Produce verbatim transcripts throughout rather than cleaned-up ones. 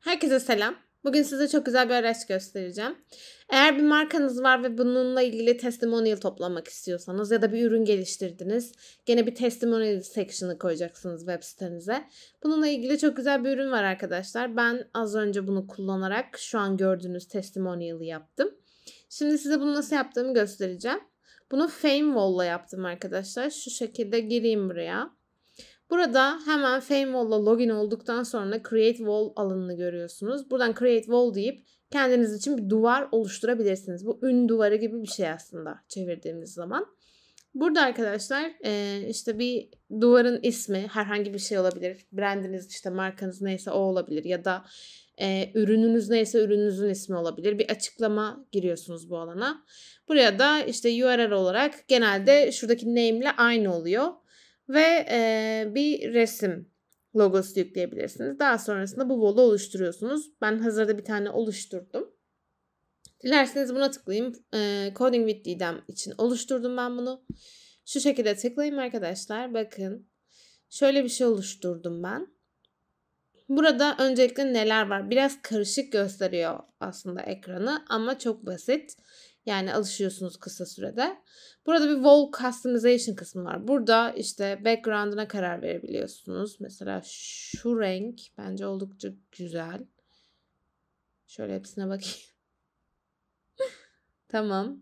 Herkese selam. Bugün size çok güzel bir araç göstereceğim. Eğer bir markanız var ve bununla ilgili testimonial toplamak istiyorsanız ya da bir ürün geliştirdiniz, gene bir testimonial section'ı koyacaksınız web sitenize. Bununla ilgili çok güzel bir ürün var arkadaşlar. Ben az önce bunu kullanarak şu an gördüğünüz testimonial'ı yaptım. Şimdi size bunu nasıl yaptığımı göstereceğim. Bunu Famewall'la yaptım arkadaşlar. Şu şekilde gireyim buraya. Burada hemen Famewall'la login olduktan sonra Create Wall alanını görüyorsunuz. Buradan Create Wall deyip kendiniz için bir duvar oluşturabilirsiniz. Bu ün duvarı gibi bir şey aslında çevirdiğimiz zaman. Burada arkadaşlar işte bir duvarın ismi herhangi bir şey olabilir. Brandiniz işte markanız neyse o olabilir ya da e, ürününüz neyse ürününüzün ismi olabilir. Bir açıklama giriyorsunuz bu alana. Buraya da işte U R L olarak genelde şuradaki name ile aynı oluyor. Ve e, bir resim logosu yükleyebilirsiniz. Daha sonrasında bu wall'u oluşturuyorsunuz. Ben hazırda bir tane oluşturdum. Dilerseniz buna tıklayayım. E, Coding with Didem için oluşturdum ben bunu. Şu şekilde tıklayayım arkadaşlar. Bakın. Şöyle bir şey oluşturdum ben. Burada öncelikle neler var? Biraz karışık gösteriyor aslında ekranı ama çok basit. Yani alışıyorsunuz kısa sürede. Burada bir wall customization kısmı var. Burada işte background'ına karar verebiliyorsunuz. Mesela şu renk bence oldukça güzel. Şöyle hepsine bakayım. Tamam.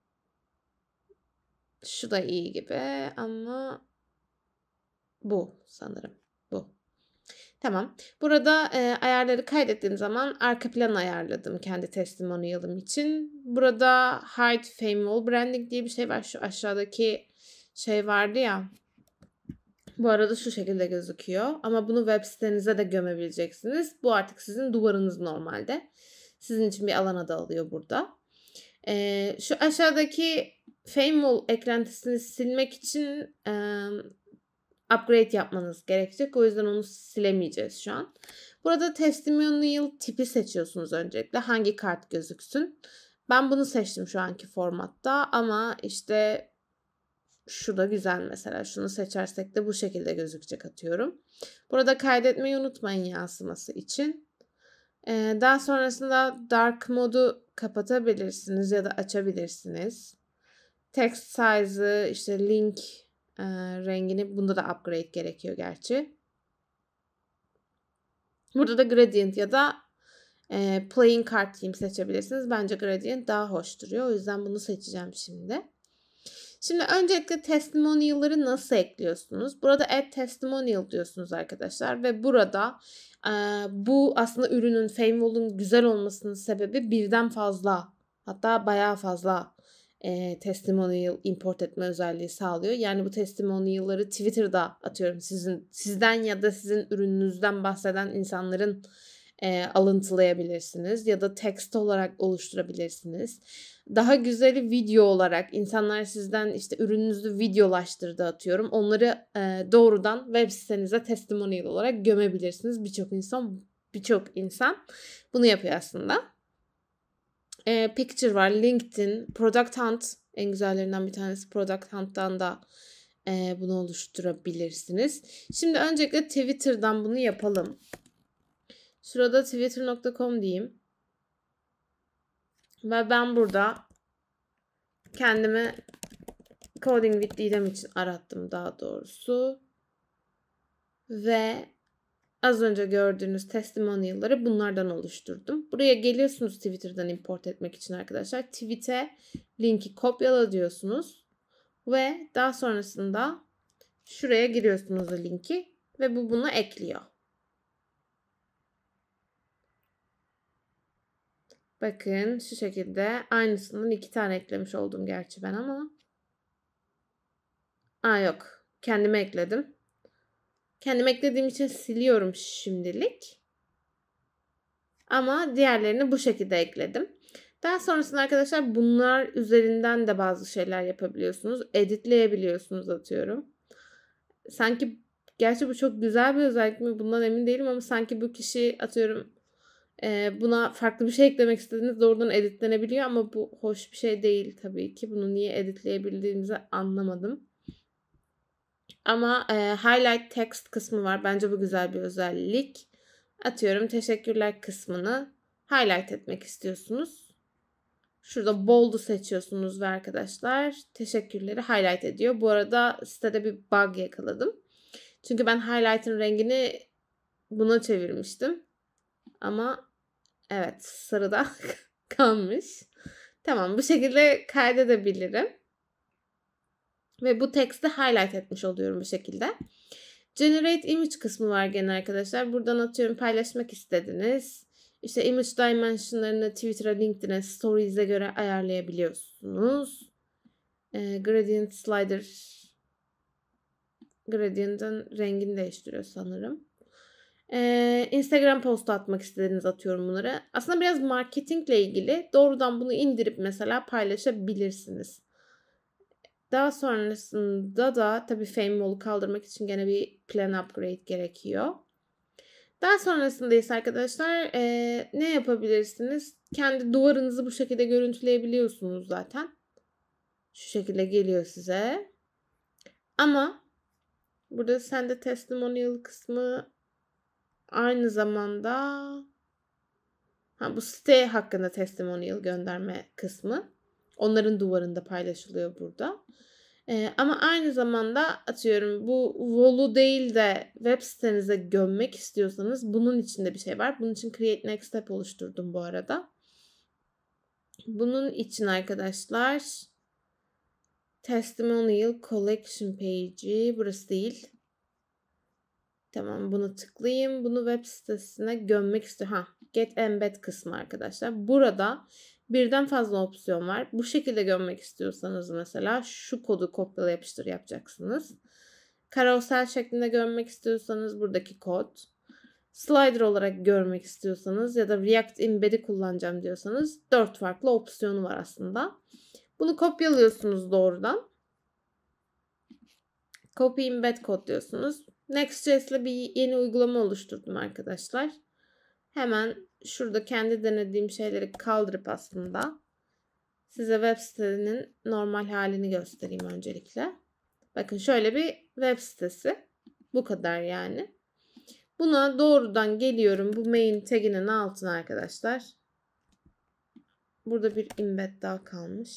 Şu da iyi gibi ama bu sanırım. Bu. Tamam. Burada e, ayarları kaydettiğim zaman arka plan ayarladım kendi testimonial'ım için. Burada Hide Famewall Branding diye bir şey var. Şu aşağıdaki şey vardı ya. Bu arada şu şekilde gözüküyor. Ama bunu web sitenize de gömebileceksiniz. Bu artık sizin duvarınız normalde. Sizin için bir alan adı alıyor burada. E, şu aşağıdaki Famewall eklentisini silmek için e, upgrade yapmanız gerekecek. O yüzden onu silemeyeceğiz şu an. Burada testimonial tipi seçiyorsunuz öncelikle. Hangi kart gözüksün? Ben bunu seçtim şu anki formatta ama işte şu da güzel mesela. Şunu seçersek de bu şekilde gözükecek atıyorum. Burada kaydetmeyi unutmayın yansıması için. Ee, daha sonrasında dark modu kapatabilirsiniz ya da açabilirsiniz. Text size'ı işte link e, rengini bunda da upgrade gerekiyor gerçi. Burada da gradient ya da e, playing card theme seçebilirsiniz. Bence gradient daha hoş duruyor. O yüzden bunu seçeceğim şimdi. Şimdi öncelikle testimonial'ları nasıl ekliyorsunuz? Burada add testimonial diyorsunuz arkadaşlar ve burada e, bu aslında ürünün Famewall'un güzel olmasının sebebi birden fazla hatta bayağı fazla e, testimonial import etme özelliği sağlıyor. Yani bu testimonial'ları Twitter'da atıyorum sizin sizden ya da sizin ürününüzden bahseden insanların e, alıntılayabilirsiniz ya da text olarak oluşturabilirsiniz. Daha güzeli video olarak insanlar sizden işte ürününüzü videolaştırdı atıyorum. Onları e, doğrudan web sitenize testimonial olarak gömebilirsiniz. Birçok insan birçok insan bunu yapıyor aslında. E, Picture var, LinkedIn, Product Hunt en güzellerinden bir tanesi. Product Hunt'tan da e, bunu oluşturabilirsiniz. Şimdi öncelikle Twitter'dan bunu yapalım. Şurada twitter nokta com diyeyim. Ve ben burada kendimi Coding with Didem için arattım daha doğrusu. Ve az önce gördüğünüz testimonial'ları bunlardan oluşturdum. Buraya geliyorsunuz Twitter'dan import etmek için arkadaşlar. Tweet'e linki kopyala diyorsunuz. Ve daha sonrasında şuraya giriyorsunuz o linki. Ve bu bunu ekliyor. Bakın şu şekilde aynısından iki tane eklemiş oldum gerçi ben ama. Aa yok. Kendime ekledim. Kendime eklediğim için siliyorum şimdilik. Ama diğerlerini bu şekilde ekledim. Daha sonrasında arkadaşlar bunlar üzerinden de bazı şeyler yapabiliyorsunuz. Editleyebiliyorsunuz atıyorum. Sanki gerçi bu çok güzel bir özellik mi bundan emin değilim ama sanki bu kişi atıyorum buna farklı bir şey eklemek istediğiniz doğrudan editlenebiliyor ama bu hoş bir şey değil tabii ki. Bunu niye editleyebildiğimizi anlamadım. Ama e, highlight text kısmı var. Bence bu güzel bir özellik. atıyorum teşekkürler kısmını highlight etmek istiyorsunuz. Şurada bold'u seçiyorsunuz ve arkadaşlar teşekkürleri highlight ediyor. Bu arada sitede bir bug yakaladım. Çünkü ben highlight'ın rengini buna çevirmiştim. Ama evet, sarıda kalmış. Tamam, bu şekilde kaydedebilirim. Ve bu teksti highlight etmiş oluyorum bu şekilde. Generate image kısmı var gene arkadaşlar. Buradan atıyorum paylaşmak istediniz. İşte image dimensionlarını Twitter'a, LinkedIn'e, Stories'e göre ayarlayabiliyorsunuz. E, gradient slider gradient'ın rengini değiştiriyor sanırım. Ee, Instagram postu atmak istediğiniz atıyorum bunları. Aslında biraz marketingle ilgili. Doğrudan bunu indirip mesela paylaşabilirsiniz. Daha sonrasında da tabii fame wall'u kaldırmak için gene bir plan upgrade gerekiyor. Daha sonrasında ise arkadaşlar ee, ne yapabilirsiniz? Kendi duvarınızı bu şekilde görüntüleyebiliyorsunuz zaten. Şu şekilde geliyor size. Ama burada sende testimonial kısmı aynı zamanda ha, bu site hakkında testimonial gönderme kısmı. Onların duvarında paylaşılıyor burada. Ee, ama aynı zamanda atıyorum bu wall'u değil de web sitenize gömmek istiyorsanız bunun içinde bir şey var. Bunun için Create Next Step oluşturdum bu arada. Bunun için arkadaşlar Testimonial Collection Page'i burası değil. Tamam, bunu tıklayayım. Bunu web sitesine gömmek istiyorum. Ha, Get Embed kısmı arkadaşlar. Burada birden fazla opsiyon var. Bu şekilde gömmek istiyorsanız mesela şu kodu kopyala yapıştır yapacaksınız. Carousel şeklinde gömmek istiyorsanız buradaki kod. Slider olarak görmek istiyorsanız ya da React Embed'i kullanacağım diyorsanız dört farklı opsiyonu var aslında. Bunu kopyalıyorsunuz doğrudan. Copy Embed kod diyorsunuz. Next.js ile bir yeni uygulama oluşturdum arkadaşlar. Hemen şurada kendi denediğim şeyleri kaldırıp aslında size web sitenin normal halini göstereyim öncelikle. Bakın şöyle bir web sitesi. Bu kadar yani. Buna doğrudan geliyorum bu main taginin altına arkadaşlar. Burada bir embed daha kalmış.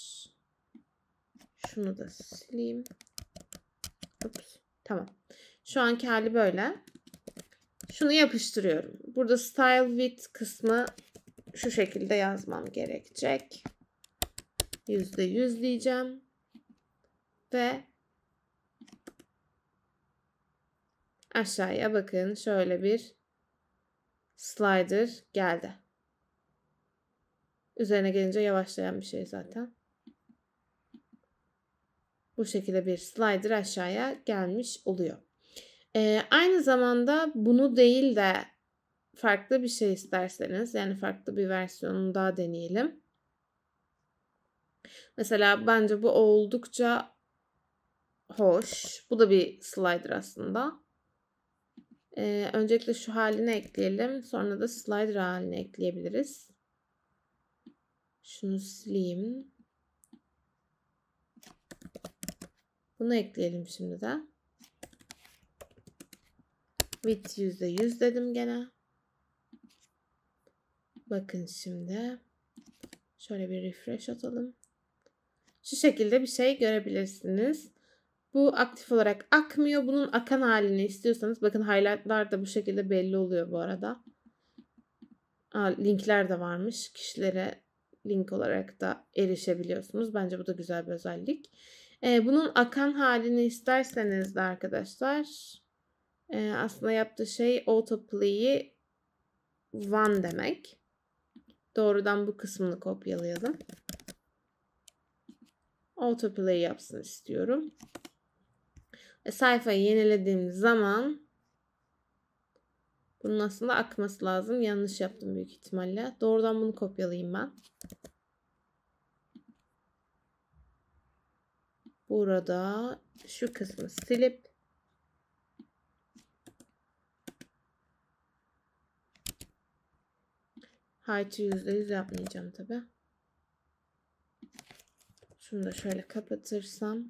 Şunu da sileyim. Ups. Tamam. Şu anki hali böyle. Şunu yapıştırıyorum. Burada style width kısmı şu şekilde yazmam gerekecek. yüzde yüz diyeceğim. Ve aşağıya bakın şöyle bir slider geldi. Üzerine gelince yavaşlayan bir şey zaten. Bu şekilde bir slider aşağıya gelmiş oluyor. Ee, aynı zamanda bunu değil de farklı bir şey isterseniz, yani farklı bir versiyonunu daha deneyelim. Mesela bence bu oldukça hoş. Bu da bir slider aslında. Ee, öncelikle şu halini ekleyelim. Sonra da slider halini ekleyebiliriz. Şunu sileyim. Bunu ekleyelim şimdi de. Width yüzde yüz dedim gene. Bakın şimdi. Şöyle bir refresh atalım. Şu şekilde bir şey görebilirsiniz. Bu aktif olarak akmıyor. Bunun akan halini istiyorsanız bakın highlightlar da bu şekilde belli oluyor bu arada. Aa, linkler de varmış. Kişilere link olarak da erişebiliyorsunuz. Bence bu da güzel bir özellik. Ee, bunun akan halini isterseniz de arkadaşlar e, aslında yaptığı şey autoplay'i one demek. Doğrudan bu kısmını kopyalayalım. Autoplay yapsın istiyorum. E, sayfayı yenilediğim zaman bunun aslında akması lazım. Yanlış yaptım büyük ihtimalle. Doğrudan bunu kopyalayayım ben. Burada şu kısmı silip height'ı yüzde yüz yapmayacağım tabi. Şunu da şöyle kapatırsam.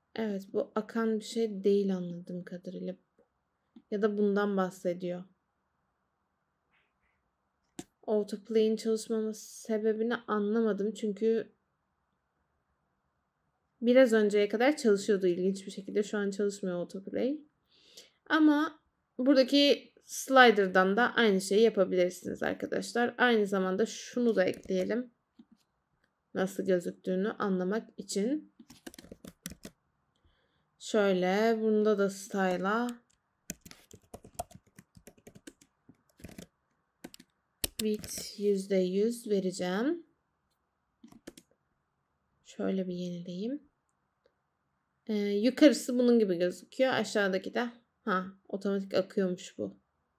Evet, bu akan bir şey değil anladığım kadarıyla. Ya da bundan bahsediyor. Autoplay'in çalışmaması sebebini anlamadım. Çünkü biraz önceye kadar çalışıyordu ilginç bir şekilde. Şu an çalışmıyor autoplay. Ama buradaki slider'dan da aynı şeyi yapabilirsiniz arkadaşlar. Aynı zamanda şunu da ekleyelim. Nasıl gözüktüğünü anlamak için. Şöyle bunda da style'a width yüzde yüz vereceğim. Şöyle bir yenileyeyim. Ee, yukarısı bunun gibi gözüküyor. Aşağıdaki de ha otomatik akıyormuş bu.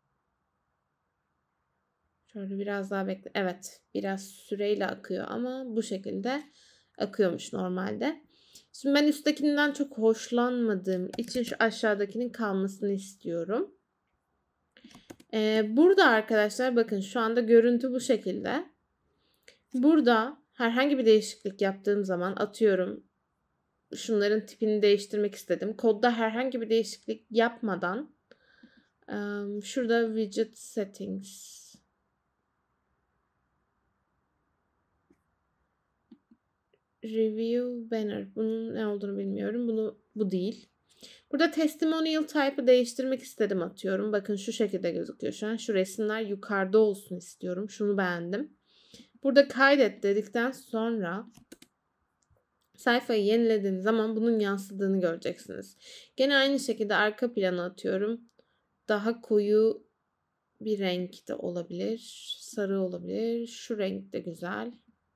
Şöyle biraz daha bekle. Evet, biraz süreyle akıyor ama bu şekilde akıyormuş normalde. Şimdi ben üsttekinden çok hoşlanmadığım için şu aşağıdakinin kalmasını istiyorum. Ee, burada arkadaşlar bakın şu anda görüntü bu şekilde. Burada herhangi bir değişiklik yaptığım zaman atıyorum şunların tipini değiştirmek istedim. Kodda herhangi bir değişiklik yapmadan um, şurada widget settings review banner. Bunun ne olduğunu bilmiyorum. Bunu bu değil. Burada testimonial type'ı değiştirmek istedim atıyorum. Bakın şu şekilde gözüküyor şu an. Şu resimler yukarıda olsun istiyorum. Şunu beğendim. Burada kaydet dedikten sonra sayfayı yenilediğim zaman bunun yansıdığını göreceksiniz. Gene aynı şekilde arka plana atıyorum. Daha koyu bir renk de olabilir. Sarı olabilir. Şu renk de güzel.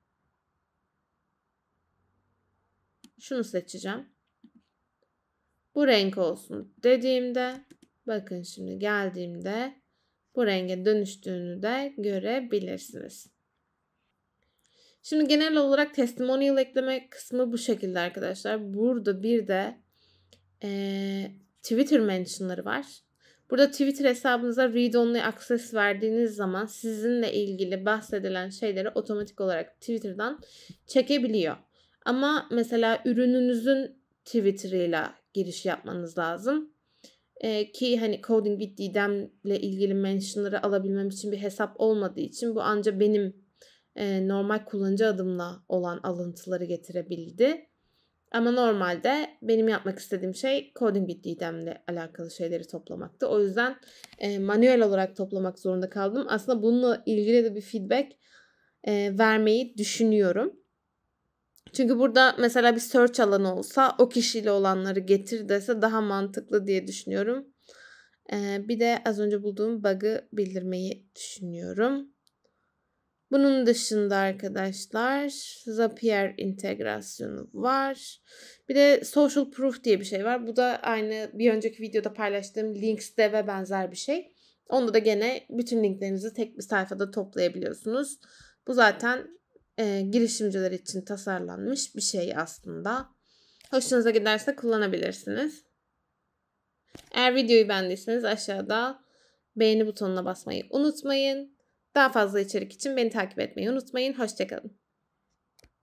Şunu seçeceğim. Bu renk olsun dediğimde bakın şimdi geldiğimde bu renge dönüştüğünü de görebilirsiniz. Şimdi genel olarak testimonial ekleme kısmı bu şekilde arkadaşlar. Burada bir de e, Twitter mentionları var. Burada Twitter hesabınıza read-only access verdiğiniz zaman sizinle ilgili bahsedilen şeyleri otomatik olarak Twitter'dan çekebiliyor. Ama mesela ürününüzün Twitter'ıyla giriş yapmanız lazım. Ee, ki hani Coding with Didem'le ilgili mentionları alabilmem için bir hesap olmadığı için bu ancak benim e, normal kullanıcı adımla olan alıntıları getirebildi. Ama normalde benim yapmak istediğim şey Coding with Didem'le alakalı şeyleri toplamaktı. O yüzden e, manuel olarak toplamak zorunda kaldım. Aslında bununla ilgili de bir feedback e, vermeyi düşünüyorum. Çünkü burada mesela bir search alanı olsa o kişiyle olanları getir dese daha mantıklı diye düşünüyorum. Ee, bir de az önce bulduğum bug'ı bildirmeyi düşünüyorum. Bunun dışında arkadaşlar Zapier integrasyonu var. Bir de Social Proof diye bir şey var. Bu da aynı bir önceki videoda paylaştığım Linksdev'e benzer bir şey. Onda da gene bütün linklerinizi tek bir sayfada toplayabiliyorsunuz. Bu zaten e, girişimciler için tasarlanmış bir şey aslında. Hoşunuza giderse kullanabilirsiniz. Eğer videoyu beğendiyseniz aşağıda beğeni butonuna basmayı unutmayın. Daha fazla içerik için beni takip etmeyi unutmayın. Hoşça kalın.